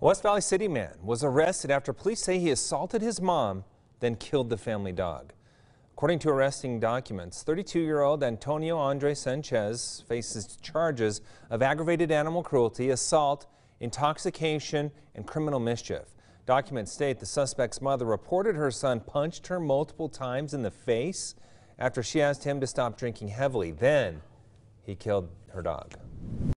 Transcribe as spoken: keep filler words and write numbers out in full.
A West Valley City man was arrested after police say he assaulted his mom, then killed the family dog. According to arresting documents, thirty-two-year-old Antonio Andre Sanchez faces charges of aggravated animal cruelty, assault, intoxication, and criminal mischief. Documents state the suspect's mother reported her son punched her multiple times in the face after she asked him to stop drinking heavily. Then he killed her dog.